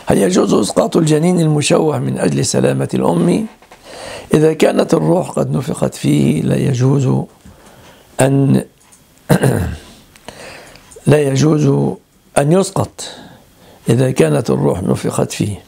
هل يجوز إسقاط الجنين المشوه من أجل سلامة الأم؟ إذا كانت الروح قد نفخت فيه لا يجوز أن لا يجوز أن يسقط إذا كانت الروح نفخت فيه.